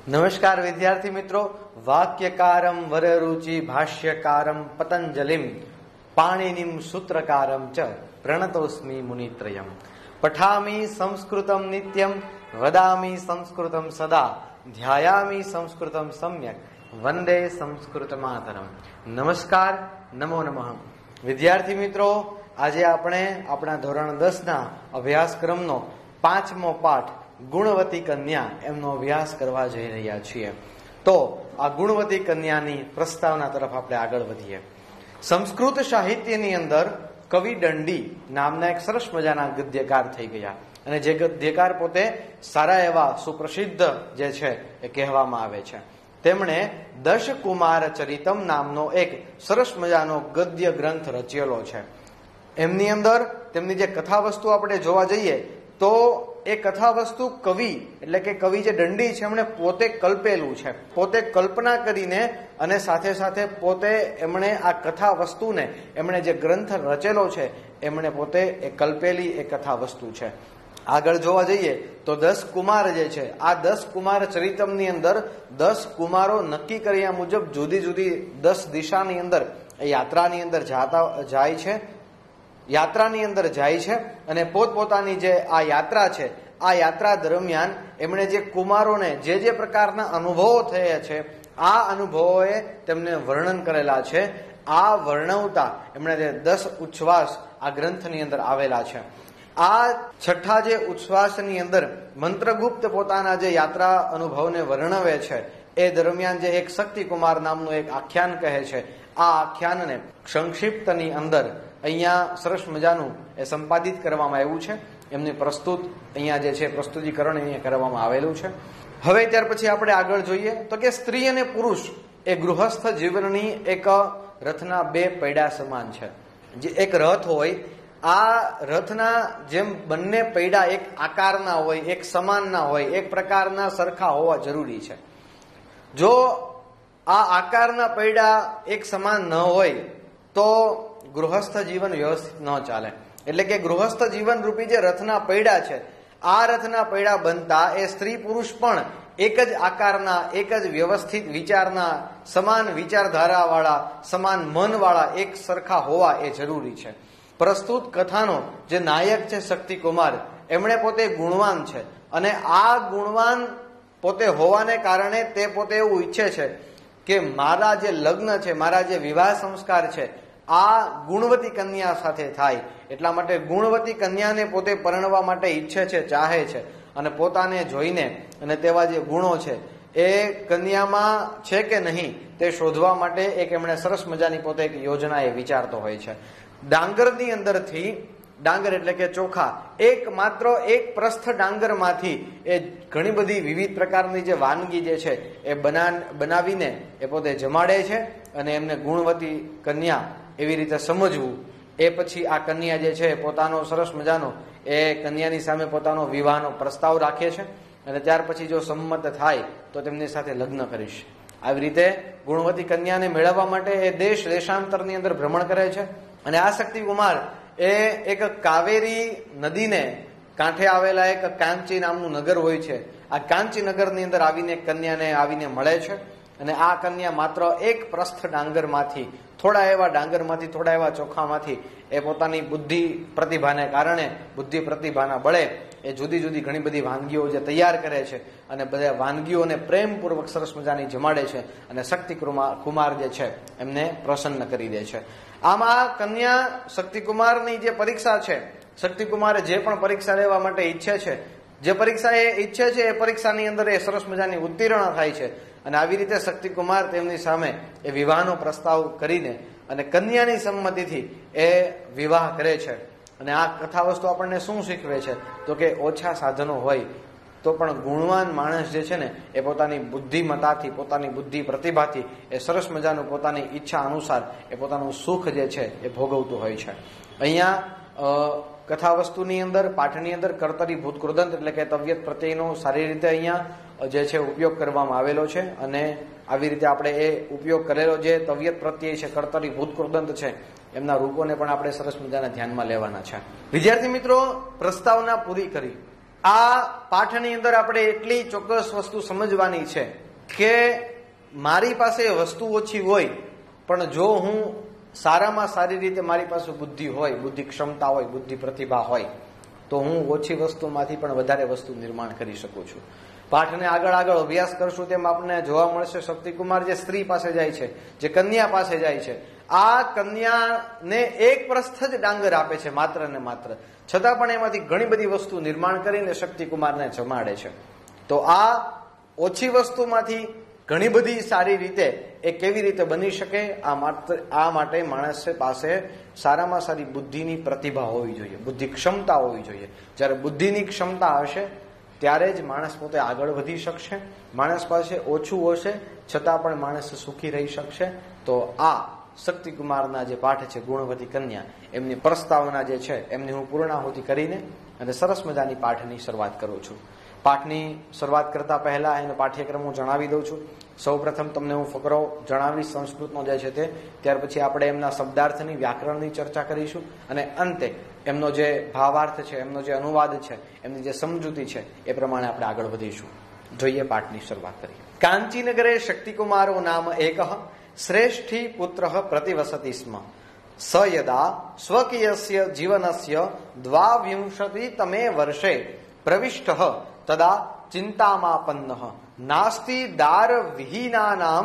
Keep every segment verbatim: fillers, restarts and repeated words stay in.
નમસ્કાર વિદ્યાર્થી મિત્રો, વાક્યકારમ વરરુચિ ભાષ્યકારમ પતંજલિમ પાણિનિમ સૂત્રકારમ ચ પ્રણતોસ્મિ મુનિત્રયમ પઠામિ સંસ્કૃતમ નિત્યમ વદામિ સંસ્કૃતમ સદા ધ્યાયામિ સંસ્કૃતમ સમ્યક વંદે સંસ્કૃત માતરમ. નમસ્કાર, નમો નમઃ. વિદ્યાર્થી મિત્રો, આજે આપણે આપણા ધોરણ દસ ના અભ્યાસક્રમનો પાંચમો પાઠ ગુણવતી કન્યા એમનો અભ્યાસ કરવા જઈ રહ્યા છીએ. તો આ ગુણવતી કન્યાની પ્રસ્તાવના તરફ આપણે આગળ વધીએ. સંસ્કૃત સાહિત્યની અંદર કવિ દંડી નામના એક સરસ મજાના ગદ્યકાર થઈ ગયા અને જે ગદ્યકાર પોતે સારા એવા સુપ્રસિદ્ધ જે છે એ કહેવામાં આવે છે. તેમણે દશ કુમાર ચરિતમ નામનો એક સરસ મજાનો ગદ્ય ગ્રંથ રચેલો છે. એમની અંદર તેમની જે કથા વસ્તુ આપણે જોવા જઈએ તો એ કથા વસ્તુ કવિ એટલે કે કવિ જે દંડી છે એમણે પોતે કલ્પેલું છે. પોતે કલ્પના કરીને અને સાથે સાથે પોતે એમણે આ કથા વસ્તુને એમણે જે ગ્રંથ રચેલો છે એમણે પોતે એ કલ્પેલી એ કથા વસ્તુ છે. આગળ જોવા જઈએ તો દસ કુમાર જે છે, આ દસ કુમાર ચરિતમની અંદર દસ કુમારો નક્કી કર્યા મુજબ જુદી જુદી દસ દિશાની અંદર એ યાત્રાની અંદર જાતા જાય છે યાત્રાની અંદર જાય છે અને પોતપોતાની જે આ યાત્રા છે આ યાત્રા દરમિયાન એમણે જે કુમારોને જે જે પ્રકારના અનુભવો થયા છે આ અનુભવોએ તેમને વર્ણન કરેલા છે. આ વર્ણવતા એમણે જે દસ ઉચ્છ્વાસ આ ગ્રંથની અંદર આવેલા છે. આ છઠ્ઠા જે ઉચ્છ્વાસની અંદર મંત્રગુપ્ત પોતાના જે યાત્રા અનુભવને વર્ણવે છે એ દરમિયાન જે એક શક્તિકુમાર નામનું એક આખ્યાન કહે છે, આ આખ્યાનને સંક્ષિપ્તની અંદર અહીંયા સરસ મજાનું એ સંપાદિત કરવામાં આવ્યું છે. એમની પ્રસ્તુત અહીંયા જે છે પ્રસ્તુતિકરણ અહીંયા કરવામાં આવેલું છે. હવે ત્યાર પછી આપણે આગળ જોઈએ તો કે સ્ત્રી અને પુરુષ એ ગૃહસ્થ જીવનની એક રથના બે પૈડા સમાન છે. જે એક રથ હોય, આ રથના જેમ બંને પૈડા એક આકારના હોય, એક સમાનના હોય, એક પ્રકારના સરખા હોવા જરૂરી છે. જો આ આકારના પૈડા એક સમાન ન હોય તો ગૃહસ્થ જીવન વ્યવસ્થિત ન ચાલે. એટલે કે ગૃહસ્થ જીવન રૂપી જે રથના પૈડા છે, આ રથના પૈડા બનતા એ સ્ત્રી પુરુષ પણ એક જ આકારના, એક જ વ્યવસ્થિત વિચારના, સમાન વિચારધારા વાળા, સમાન મન વાળા, એક સરખા હોવા એ જરૂરી છે. પ્રસ્તુત કથાનો જે નાયક છે શક્તિકુમાર, એમણે પોતે ગુણવાન છે અને આ ગુણવાન પોતે હોવાને કારણે તે પોતે એવું ઈચ્છે છે કે મારા જે લગ્ન છે, મારા જે વિવાહ સંસ્કાર છે આ ગુણવતી કન્યા સાથે થાય. એટલા માટે ગુણવતી કન્યાને પોતે પરણવા માટે ઈચ્છે છે, ચાહે છે અને પોતાને જોઈને અને તેવા જે ગુણો છે એ કન્યામાં છે કે નહીં તે શોધવા માટે એક એમણે સરસ મજાની પોતે એક યોજના એ વિચારતો હોય છે. ડાંગરની અંદરથી, ડાંગર એટલે કે ચોખા, એક માત્ર એક પ્રસ્થ ડાંગરમાંથી એ ઘણી બધી વિવિધ પ્રકારની જે વાનગી જે છે એ બના બનાવીને એ પોતે જમાડે છે અને એમને ગુણવતી કન્યા એવી રીતે સમજવું. એ પછી આ કન્યા જે છે પોતાનો સરસ મજાનો એ કન્યાની સામે પોતાનો વિવાહનો પ્રસ્તાવ રાખે છે અને ત્યાર પછી જો સંમત થાય તો તેમની સાથે લગ્ન કરીશ. આવી રીતે ગુણવતી કન્યાને મેળવવા માટે એ દેશ દેશાંતરની અંદર ભ્રમણ કરે છે અને આ શક્તિકુમાર એ એક કાવેરી નદીને કાંઠે આવેલા એક કાંચી નામનું નગર હોય છે. આ કાંચી નગરની અંદર આવીને કન્યાને આવીને મળે છે અને આ કન્યા માત્ર એક પ્રસ્થ ડાંગરમાંથી, થોડા એવા ડાંગરમાંથી, થોડા એવા ચોખામાંથી એ પોતાની બુદ્ધિ પ્રતિભાને કારણે, બુદ્ધિ પ્રતિભાના બળે એ જુદી જુદી ઘણી બધી વાનગીઓ જે તૈયાર કરે છે અને બધા વાનગીઓને પ્રેમપૂર્વક સરસ મજાની જમાડે છે અને શક્તિ કુમાર જે છે એમને પ્રસન્ન કરી દે છે. આમ આ કન્યા શક્તિકુમારની જે પરીક્ષા છે, શક્તિકુમારે જે પણ પરીક્ષા લેવા માટે ઈચ્છે છે, જે પરીક્ષા એ ઈચ્છે છે એ પરીક્ષાની અંદર એ સરસ મજાની ઉત્તીર્ણ થાય છે અને આવી રીતે શક્તિકુમાર તેમની સામે એ વિવાહનો પ્રસ્તાવ કરીને અને કન્યાની સંમતિથી એ વિવાહ કરે છે. અને આ કથા વસ્તુ આપણને શું શીખવે છે તો કે ઓછા સાધનો હોય તો પણ ગુણવાન માણસ જે છે ને એ પોતાની બુદ્ધિમતાથી, પોતાની બુદ્ધિ પ્રતિભાથી એ સરસ મજાનું પોતાની ઈચ્છા અનુસાર એ પોતાનું સુખ જે છે એ ભોગવતું હોય છે. અહીંયા કથા વસ્તુની અંદર, પાઠની અંદર કર્તરી ભૂતકૃદંત એટલે કે તવ્યત પ્રત્યેનો સારી રીતે અહીંયા જે છે ઉપયોગ કરવામાં આવેલો છે અને આવી રીતે આપણે એ ઉપયોગ કરેલો જે તવ્યત પ્રત્યય છે, કર્તરી ભૂતકૃદંત છે, એમના રૂપોને પણ આપણે સરસ મજાના ધ્યાનમાં લેવાના છે. વિદ્યાર્થી મિત્રો, પ્રસ્તાવના પૂરી કરી આ પાઠની અંદર આપણે એટલી ચોક્કસ વસ્તુ સમજવાની છે કે મારી પાસે વસ્તુ ઓછી હોય, પણ જો હું સારામાં સારી રીતે મારી પાસે બુદ્ધિ હોય, બુદ્ધિ ક્ષમતા હોય, બુદ્ધિ પ્રતિભા હોય, તો હું ઓછી વસ્તુમાંથી પણ વધારે વસ્તુ નિર્માણ કરી શકું છું. પાઠને આગળ આગળ અભ્યાસ કરશું તેમ આપણને જોવા મળશે શક્તિકુમાર જે સ્ત્રી પાસે જાય છે, જે કન્યા પાસે જાય છે, આ કન્યાને એક પ્રસ્થ જ ડાંગર આપે છે માત્ર ને માત્ર, છતાં પણ એમાંથી ઘણી બધી વસ્તુ નિર્માણ કરીને શક્તિકુમારને જમાડે છે. તો આ ઓછી વસ્તુમાંથી ઘણી બધી સારી રીતે એ કેવી રીતે બની શકે, આ માત્ર આ માટે માણસ પાસે સારામાં સારી બુદ્ધિની પ્રતિભા હોવી જોઈએ, બુદ્ધિ ક્ષમતા હોવી જોઈએ. જ્યારે બુદ્ધિની ક્ષમતા હશે ત્યારે જ માણસ પોતે આગળ વધી શકશે. માણસ પાસે ઓછું હશે છતાં પણ માણસ સુખી રહી શકશે. તો આ શક્તિકુમારના જે પાઠ છે ગુણવતી કન્યા, એમની પ્રસ્તાવના જે છે એમની હું પૂર્ણાહુતિ કરીને અને સરસ મજાની પાઠની શરૂઆત કરું છું. પાઠની શરૂઆત કરતા પહેલા એનો પાઠ્યક્રમ હું જણાવી દઉં છું. સૌ પ્રથમ તમને હું ફકરો જણાવીશ સંસ્કૃતનો જે છે તે, ત્યાર પછી આપણે એમના શબ્દાર્થની વ્યાકરણની ચર્ચા કરીશું અને અંતે એમનો જે ભાવાર્થ છે, એમનો જે અનુવાદ છે, એમની જે સમજૂતી છે એ પ્રમાણે આપણે આગળ વધીશું. જોઈએ પાઠની શરૂઆત કરીએ. કાંચીનગરે શક્તિકુમારો નામ એક શ્રેષ્ઠી પુત્ર પ્રતિવસતિ સ્મ સ યદા સ્વકીયસ્ય જીવનસ્ય દ્વાવિંશતિતમે વર્ષે પ્રવિષ્ટ તદા ચિંતામાપન્ન નાસ્તિ દાર વિહીનાનામ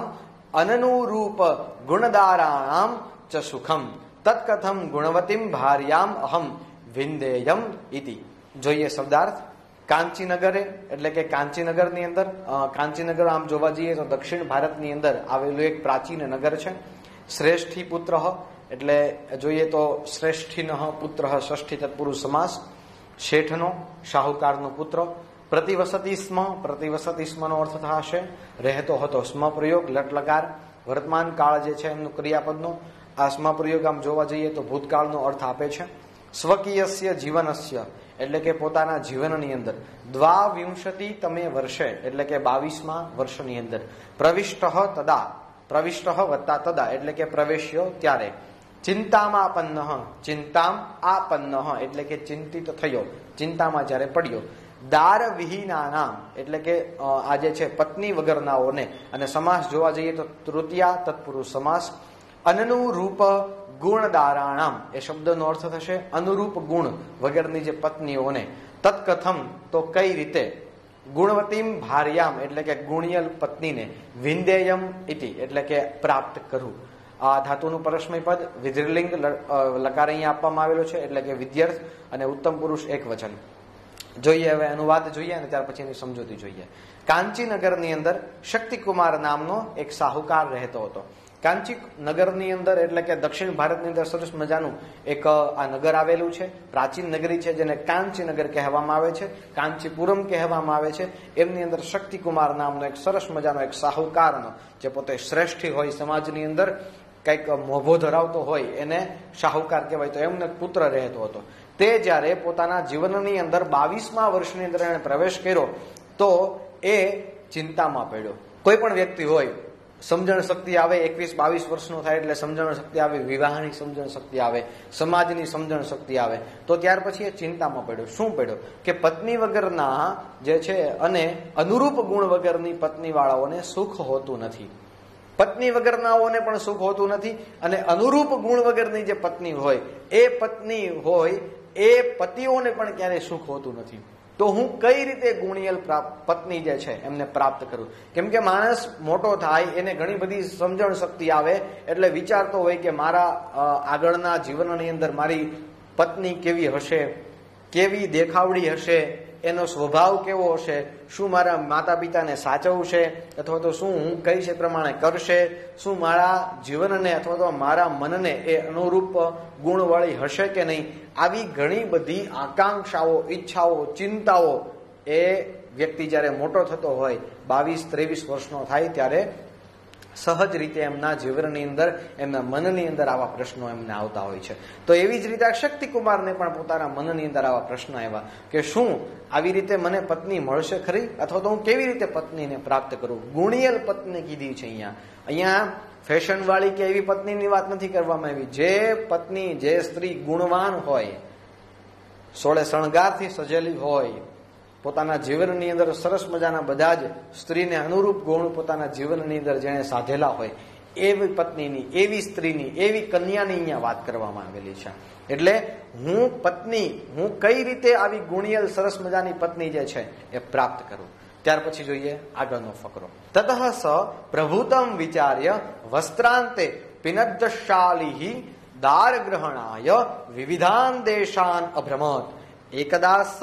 અનનુરૂપ ગુણદારાણામ ચ સુખમ તત્કથમ ગુણવતીમ ભાર્યામ અહમ વિંદેયમ ઇતિ. જોઈએ શબ્દાર્થ. કાંચીનગરે એટલે કે કાંચીનગરની અંદર, કાંચીનગર આમ જોવા જઈએ તો દક્ષિણ ભારતની અંદર આવેલું એક પ્રાચીન નગર છે. શ્રેષ્ઠી પુત્ર એટલે જોઈએ તો શ્રેષ્ઠીન પુત્ર ષષ્ઠી તત્પુરુષ સમાસ. શેઠનો શાહુકારનો પુત્ર. પ્રતિવસતી સ્મ, પ્રતિવસતી સ્મનો અર્થ થશે રહેતો હતો. સ્મ પ્રયોગ લટલકાર વર્તમાન કાળ જે છે એમનું ક્રિયાપદનો આ સ્મ પ્રયોગ આમ જોવા જઈએ તો ભૂતકાળનો અર્થ આપે છે. સ્વકીયસ્ય જીવનસ્ય એટલે કે પોતાના જીવનની અંદર દ્વાવિંશતિ તમે વર્ષે એટલે કે બાવીસમાં વર્ષની અંદર પ્રવિષ્ટ તદા, પ્રવિષ્ટ વત્તા તદા એટલે કે પ્રવેશ્યો ત્યારે, ચિંતામાં આપન્ન, ચિંતામ આપન્ન એટલે કે ચિંતિત થયો, ચિંતામાં જ્યારે પડ્યો, દાર વિહીનાનામ એટલે કે આ જે છે પત્ની વગરનાઓને, અને સમાસ જોવા જઈએ તો તૃતીયા તત્પુરુષ સમાસ. અનનુરૂપ ગુણદારાણામ એ શબ્દનો અર્થ થશે અનુરૂપ ગુણ વગરની જે પત્નીઓને, તત્કથમ તો કઈ રીતે, ગુણવતીમ ભાર્યામ એટલે કે ગુણિયલ પત્નીને, વિંદેયમ ઇતિ એટલે કે પ્રાપ્ત કરવું. આ ધાતુનું પરસ્મય પદ વિધિર્લિંગ લકાર અહીંયા આપવામાં આવેલો છે એટલે કે વિદ્યાર્થ અને ઉત્તમ પુરુષ એક વચન. જોઈએ હવે અનુવાદ જોઈએ અને ત્યાર પછી એની સમજૂતી જોઈએ. કાંચીનગરની અંદર શક્તિકુમાર નામનો એક શાહુકાર રહેતો હતો. કાંચી નગરની અંદર એટલે કે દક્ષિણ ભારતની અંદર સરસ મજાનું એક આ નગર આવેલું છે, પ્રાચીન નગરી છે જેને કાંચીનગર કહેવામાં આવે છે, કાંચીપુરમ કહેવામાં આવે છે. એમની અંદર શક્તિકુમાર નામનો એક સરસ મજાનો એક શાહુકારનો, જે પોતે શ્રેષ્ઠી હોય સમાજની અંદર, કંઈક મોભો ધરાવતો હોય એને શાહુકાર કહેવાય. તો એમને પુત્ર રહેતો હતો. તે જ્યારે પોતાના જીવનની અંદર બાવીસમા વર્ષની અંદર એને પ્રવેશ કર્યો તો એ ચિંતામાં પડ્યો. કોઈ પણ વ્યક્તિ હોય, સમજણ શક્તિ આવે, એકવીસ બાવીસ વર્ષનો થાય એટલે સમજણ શક્તિ આવે, વિવાહની સમજણ શક્તિ આવે, સમાજની સમજણ શક્તિ આવે, તો ત્યાર પછી એ ચિંતામાં પડ્યો. શું પડ્યો કે પત્ની વગરના જે છે અને અનુરૂપ ગુણ વગરની પત્ની વાળાઓને સુખ હોતું નથી. પત્ની વગરનાઓને પણ સુખ હોતું નથી અને અનુરૂપ ગુણ વગરની જે પત્ની હોય એ પત્ની હોય એ પતિઓને પણ ક્યારેય સુખ હોતું નથી. તો હું કઈ રીતે ગુણિયલ પત્ની જે છે એમને પ્રાપ્ત કરું? કેમ કે માણસ મોટો થાય એને ઘણી બધી સમજણ શક્તિ આવે એટલે વિચારતો હોય કે મારા આગળના જીવનની અંદર મારી પત્ની કેવી હશે, કેવી દેખાવડી હશે, એનો સ્વભાવ કેવો હશે, શું મારા માતા પિતાને સાચવશે અથવા તો શું હું કઈ છે પ્રમાણે કરશે, શું મારા જીવનને અથવા તો મારા મનને એ અનુરૂપ ગુણવાળી હશે કે નહીં. આવી ઘણી બધી આકાંક્ષાઓ, ઈચ્છાઓ, ચિંતાઓ એ વ્યક્તિ જ્યારે મોટો થતો હોય, બાવીસ ત્રેવીસ વર્ષનો થાય ત્યારે સહજ રીતે એમના જીવનની અંદર, એમના મનની અંદર આવા પ્રશ્નો એમને આવતા હોય છે. તો એવી જ રીતે આ શક્તિકુમારને પણ પોતાના મનની અંદર આવા પ્રશ્નો આવ્યા કે શું આવી રીતે મને પત્ની મળશે ખરી અથવા તો હું કેવી રીતે પત્નીને પ્રાપ્ત કરું? ગુણિયલ પત્ની કીધી છે અહીંયા. અહીંયા ફેશન વાળી કે એવી પત્નીની વાત નથી કરવામાં આવી. જે પત્ની, જે સ્ત્રી ગુણવાન હોય, સોળે શણગારથી સજેલી હોય, પોતાના જીવનની અંદર સરસ મજાના બધા જ સ્ત્રીને અનુરૂપ ગુણ પોતાના જીવનની અંદર જેણે સાધેલા હોય એવી પત્નીની, એવી સ્ત્રીની, એવી કન્યાની અહીંયા વાત કરવામાં આવેલી છે. એટલે હું પત્ની, હું કઈ રીતે આવી ગુણિયલ સરસ મજાની પત્ની જે છે એ પ્રાપ્ત કરું. ત્યાર પછી જોઈએ આગળનો ફકરો. તતઃ સ પ્રભુતમ વિચાર્ય વસ્ત્રાંતે પિનદ્દશાલિ દારગ્રહણાય વિવિધાન દેશાન અભ્રમત. એકદા સ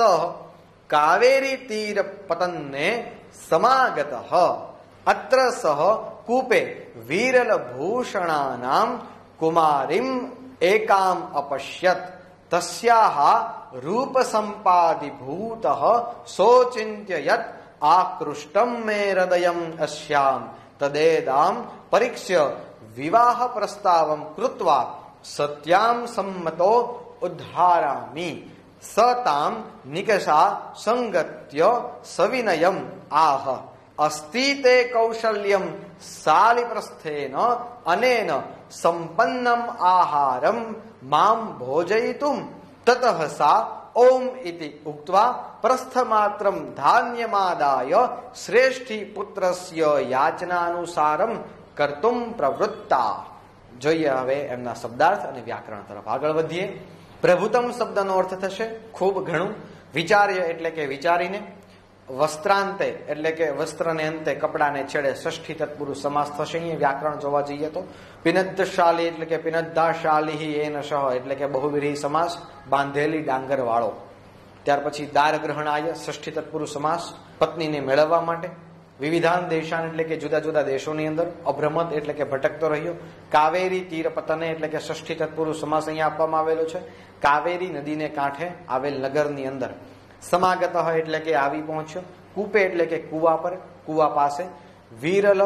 કાવેરી તીર પતન્ને સમાગત અત્ર સહ કૂપે વિરલ ભૂષણાનામ કુમારીમ એકામ અપશ્યત. તસ્યાહ રૂપ સંપાદિભૂત સોચિંત્ય યત આકૃષ્ટમ મે હૃદયમ અસ્યામ તદેદામ પરીક્ષ્ય વિવાહ પ્રસ્તાવમ કૃત્વા સત્યામ સંમતો ઉદ્ધારામી. સતામ નિકષા સંગત્ય સવિનયમ આહ. અસ્તિ તે કૌશલ્યમ શાલિપ્રસ્થેન અનેન સંપન્નમ આહારમ મામ ભોજયિતુમ. તતઃ સા ઓમ ઇતિ ઉક્ત્વા પ્રસ્થમાત્રમ ધાન્યમાદાય શ્રેષ્ઠી પુત્રસ્ય યાચનાનુસારમ કર્તુમ પ્રવૃત્તા. જોઈએ હવે એમના શબ્દાર્થ અને વ્યાકરણ તરફ આગળ વધીએ. પ્રભુતમ શબ્દનો અર્થ થશે ખૂબ ઘણું. વિચાર્ય એટલે કે વિચારીને. વસ્ત્રાંતે એટલે કે વસ્ત્રને અંતે, કપડાને છેડે ષષ્ઠી તત્પુરુષ સમાસ થશે. અહીંયા વ્યાકરણ જોવા જઈએ તો પિનદ્દશાલી એટલે કે પિનદ્દાશાલી એન શહ એટલે કે બહુવ્રીહી સમાસ, બાંધેલી ડાંગર વાળો. ત્યાર પછી દારગ્રહણાય ષષ્ઠી તત્પુરુષ સમાસ, પત્નીને મેળવવા માટે. વિવિધાન દેશાન એટલે કે જુદા જુદા દેશોની અંદર. અભ્રમત એટલે કે ભટકતો રહ્યો. કાવેરી તીર પતને એટલે કે ષષ્ઠી તત્પુરુષ સમાસ અહીંયા આપવામાં આવેલો છે. કાવેરી નદીને કાંઠે આવેલ નગરની અંદર. સમાગત એટલે કે આવી પહોંચ્યો. કૂપે એટલે કે કુવા પર, કુવા પાસે. વિરલ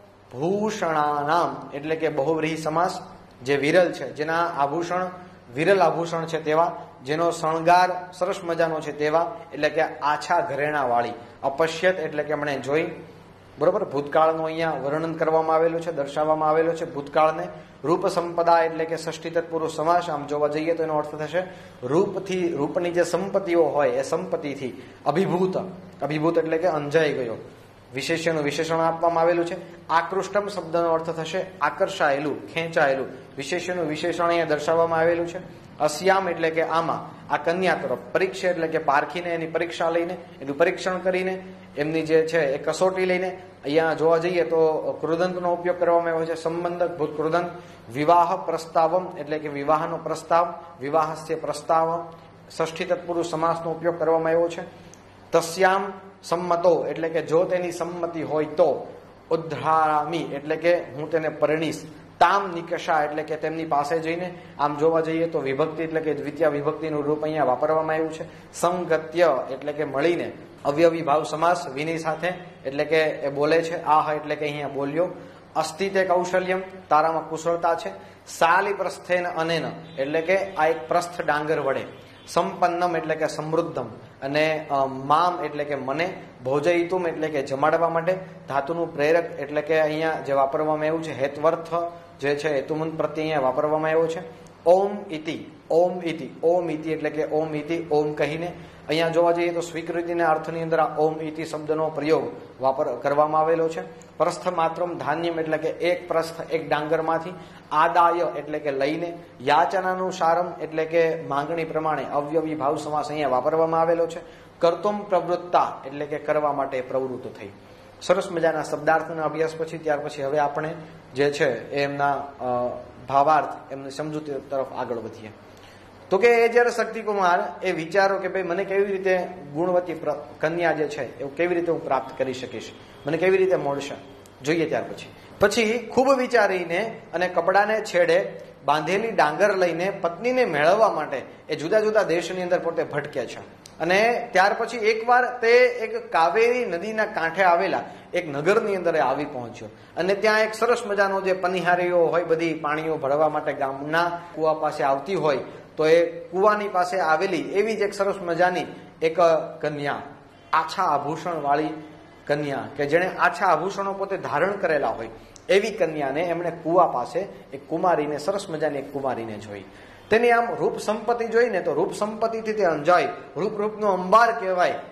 ભૂષણાનામ એટલે કે બહુવ્રીહી સમાસ, જે વિરલ છે, જેના આભૂષણ વિરલ આભૂષણ છે તેવા, જેનો શણગાર સરસ મજાનો છે તેવા, એટલે કે આછા ઘરેણા વાળી. અપશ્યત એટલે કે મને જોઈ. બરોબર, ભૂતકાળનું અહીંયા વર્ણન કરવામાં આવેલું છે, દર્શાવવામાં આવેલો છે ભૂતકાળને. રૂપ સંપદા એટલે કે ષષ્ઠી તત્પુરુષ સમાસ. આમ જોવા જઈએ તો એનો અર્થ થશે રૂપથી, રૂપની જે સંપત્તિઓ હોય એ સંપત્તિથી અભિભૂત. અભિભૂત એટલે કે અંજાઈ ગયો. વિશેષણનું વિશેષણ આપવામાં આવેલું છે. આકૃષ્ટમ શબ્દનો અર્થ થશે આકર્ષાયેલું, ખેંચાયેલું. વિશેષણનું વિશેષણ અહીંયા દર્શાવવામાં આવેલું છે. અસ્યામ એટલે કે આમાં, આ કન્યા તરફ. પરીક્ષા એટલે કે પારખીને, એની પરીક્ષા લઈને, એનું પરીક્ષણ કરીને, એમની જે છે એ કસોટી લઈને. અહીંયા જોવા જઈએ તો કૃદંતનો ઉપયોગ કરવામાં આવ્યો છે, સંબંધક ભૂત કૃદંત. વિવાહ પ્રસ્તાવમ એટલે કે વિવાહનો પ્રસ્તાવ, વિવાહસ્ય પ્રસ્તાવ. ષષ્ઠી તત્પુરુષ સમાસનો ઉપયોગ કરવામાં આવ્યો છે. તસ્યામ સંમતો એટલે કે જો તેની સંમતિ હોય તો. ઉદ્ધારામી એટલે કે હું તેને પરણીશ. તામ નિકષા એટલે કે તેમની પાસે જઈને. આમ જોવા જઈએ તો વિભક્તિ એટલે કે દ્વિતીય વિભક્તિનું રૂપ અહીંયા વાપરવામાં આવ્યું છે. સંગત્ય એટલે કે મળીને. અવયવી ભાવ સમાસ વિની સાથે એટલે કે એ બોલે છે. આહ એટલે કે અહીંયા બોલ્યો. અસ્તિ તે કૌશલ્યમ તારામાં કુશળતા છે. શાલી પ્રસ્થેન અનેન એટલે કે આ એક પ્રસ્થ ડાંગર વડે. સંપન્નમ એટલે કે સમૃદ્ધમ. અને મામ એટલે કે મને. ભોજયિતુમ એટલે કે જમાડવા માટે. ધાતુનું પ્રેરક એટલે કે અહીંયા જે વાપરવામાં આવ્યું છે હેત્વર્થ જે છે હેતુમંત પ્રત્યે અહીંયા વાપરવામાં આવ્યો છે. ઓમ ઇતિ, ઓમ ઇતિ, ઓમ ઇતિ એટલે કે ઓમ ઇતિ, ઓમ કહીને. અહીંયા જોવા જઈએ તો સ્વીકૃતિના અર્થની અંદર આ ઓમ ઇતિ શબ્દનો પ્રયોગ વાપર કરવામાં આવેલો છે. પ્રસ્થ માત્રમ ધાન્યમ એટલે કે એક પ્રસ્થ, એક ડાંગરમાંથી. આદાય એટલે કે લઈને. યાચનાનુસારમ એટલે કે માંગણી પ્રમાણે. અવયવી ભાવ સમાસ અહીંયા વાપરવામાં આવેલો છે. કર્તુમ પ્રવૃત્તા એટલે કે કરવા માટે પ્રવૃત્ત થઈ. સરસ મજાના શબ્દાર્થના અભ્યાસ પછી ત્યાર પછી હવે આપણે જે છે એમના ભાવાર્થ, એમની સમજૂતી તરફ આગળ વધીએ. તો કે એ જયારે શક્તિકુમાર એ વિચારો કે ભાઈ મને કેવી રીતે ગુણવતી કન્યા જે છે એવું કેવી રીતે હું પ્રાપ્ત કરી શકીશ, મને કેવી રીતે મળશે, જોઈએ ત્યાર પછી. પછી ખૂબ વિચારીને અને કપડાને છેડે બાંધેલી ડાંગર લઈને પત્નીને મેળવવા માટે એ જુદા જુદા દેશની અંદર પોતે ભટકે છે. અને ત્યાર પછી એકવાર તે એક કાવેરી નદીના કાંઠે આવેલા એક નગરની અંદર આવી પહોંચ્યો. અને ત્યાં એક સરસ મજાનો જે પનિહારીઓ હોય બધી પાણીઓ ભરવા માટે ગામના કુવા પાસે આવતી હોય, તો એ કુવાની પાસે આવેલી એવી જ એક સરસ મજાની એક કન્યા, આછા આભૂષણ વાળી કન્યા, કે જેણે આછા આભૂષણો પોતે ધારણ કરેલા હોય એવી કન્યાને એમણે કુવા પાસે એક કુમારીને, સરસ મજાની એક કુમારીને જોઈ. તેની આમ રૂપ સંપત્તિ જોઈને તો રૂપ સંપત્તિથી તે અંજાય. રૂપ રૂપનો અંબાર કહેવાય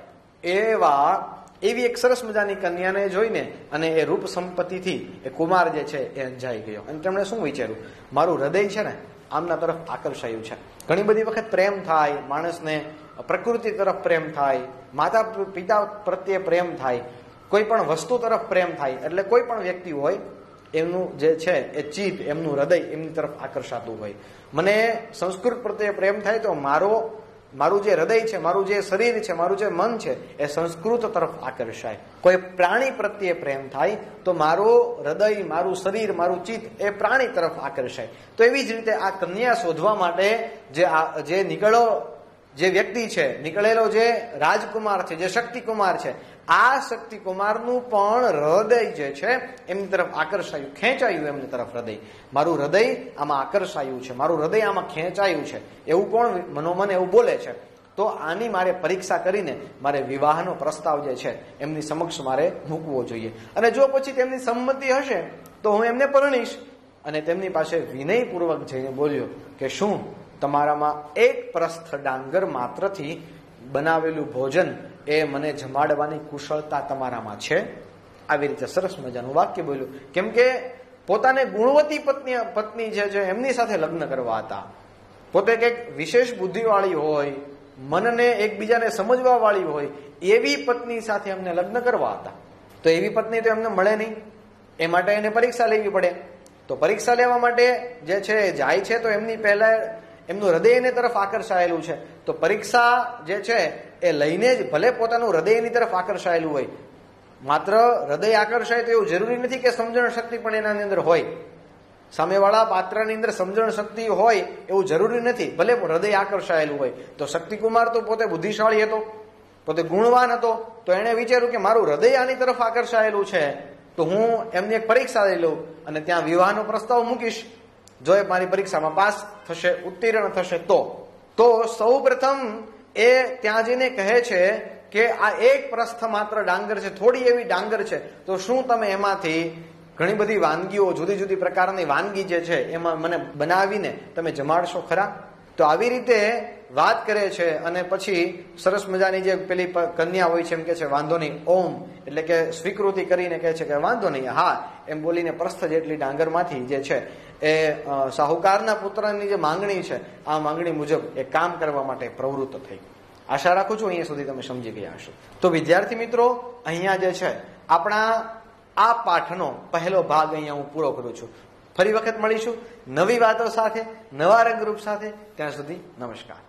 એવા એવી એક સરસ મજાની કન્યાને જોઈને અને એ રૂપ સંપત્તિથી એ કુમાર જે છે એ અંજાઈ ગયો. અને તેમણે શું વિચાર્યું, મારું હૃદય છે ને આમના તરફ આકર્ષાયું છે. ઘણી બધી વખત પ્રેમ થાય માણસને, પ્રકૃતિ તરફ પ્રેમ થાય, માતા પિતા પ્રત્યે પ્રેમ થાય, કોઈ પણ વસ્તુ તરફ પ્રેમ થાય, એટલે કોઈ પણ વ્યક્તિ હોય એમનું જે છે એ ચિત્ત, એમનું હૃદય એમની તરફ આકર્ષાતું હોય. મને સંસ્કૃત પ્રત્યે પ્રેમ થાય તો મારો મારું જે હૃદય છે, મારું જે શરીર છે, મારું જે મન છે એ સંસ્કૃત તરફ આકર્ષાય. કોઈ પ્રાણી પ્રત્યે પ્રેમ થાય તો મારું હૃદય, મારું શરીર, મારું ચિત્ત એ પ્રાણી તરફ આકર્ષાય. તો એવી જ રીતે આ કન્યા શોધવા માટે જે જે નીકળો જે વ્યક્તિ છે, નીકળેલો જે રાજકુમાર છે, જે શક્તિકુમાર છે, આ શક્તિકુમારનું પણ હૃદય જે છે એમની તરફ આકર્ષાયું, ખેંચાયું એમની તરફ હૃદય. મારું હૃદય આમાં આકર્ષાયું છે, મારું હૃદય આમાં ખેંચાયું છે, એવું કોણ મનોમન એવું બોલે છે. તો આની મારે પરીક્ષા કરીને મારે વિવાહનો પ્રસ્તાવ જે છે એમની સમક્ષ મારે મૂકવો જોઈએ. અને જો પછી તેમની સંમતિ હશે તો હું એમને પરણીશ. અને તેમની પાસે વિનયપૂર્વક જઈને બોલ્યો કે શું તમારામાં એક પ્રસ્થ ડાંગર માત્રથી બનાવેલું ભોજન એ મને જમાડવાની કુશળતા તમારામાં છે? આવી રીતે સરસ મજાનું વાક્ય બોલ્યું. કેમ કે પોતાને ગુણવતી પત્ની પત્ની જે છે એમની સાથે લગ્ન કરવા હતા. પોતે કંઈક વિશેષ બુદ્ધિવાળી હોય, મનને એકબીજાને સમજવા વાળી હોય એવી પત્ની સાથે એમને લગ્ન કરવા હતા. તો એવી પત્ની તો એમને મળે નહીં, એ માટે એને પરીક્ષા લેવી પડે. તો પરીક્ષા લેવા માટે જે છે જાય છે તો એમની પહેલા એમનું હૃદય એની તરફ આકર્ષાયેલું છે. તો પરીક્ષા જે છે એ લઈને જ ભલે પોતાનું હૃદય એની તરફ આકર્ષાયેલું હોય, માત્ર હૃદય આકર્ષાય તો એવું જરૂરી નથી કે સમજણ શક્તિ પણ એના અંદર હોય. સામેવાળા પાત્રની અંદર સમજણ શક્તિ હોય એવું જરૂરી નથી, ભલે હૃદય આકર્ષાયેલું હોય. તો શક્તિકુમાર તો પોતે બુદ્ધિશાળી હતો, પોતે ગુણવાન હતો. તો એણે વિચાર્યું કે મારું હૃદય આની તરફ આકર્ષાયેલું છે તો હું એમની એક પરીક્ષા લઈ લઉં અને ત્યાં વિવાહનો પ્રસ્તાવ મૂકીશ. જો એ મારી પરીક્ષામાં પાસ થશે, ઉત્તીર્ણ થશે તો તો સૌ પ્રથમ એ ત્યાં જઈને કહે છે કે આ એક પ્રસ્થ માત્ર ડાંગર છે, થોડી એવી ડાંગર છે, તો શું તમે એમાંથી ઘણી બધી વાનગીઓ, જુદી જુદી પ્રકારની વાનગી જે છે એમાં મને બનાવીને તમે જમાડશો ખરા? તો આવી રીતે વાત કરે છે. અને પછી સરસ મજાની જે પેલી કન્યા હોય છે એમ કે છે વાંધો નહીં, ઓમ એટલે કે સ્વીકૃતિ કરીને કહે છે કે વાંધો નહીં, હા એમ બોલીને પ્રસ્થ જેટલી ડાંગરમાંથી જે છે એ શાહુકારના પુત્રની જે માંગણી છે આ માંગણી મુજબ એ કામ કરવા માટે પ્રવૃત્ત થઈ. આશા રાખું છું અહીંયા સુધી તમે સમજી ગયા હશો. તો વિદ્યાર્થી મિત્રો, અહીંયા જે છે આપણા આ પાઠનો પહેલો ભાગ અહીંયા હું પૂરો કરું છું. ફરી વખત મળીશું નવી વાતો સાથે, નવા રંગરૂપ સાથે. ત્યાં સુધી નમસ્કાર.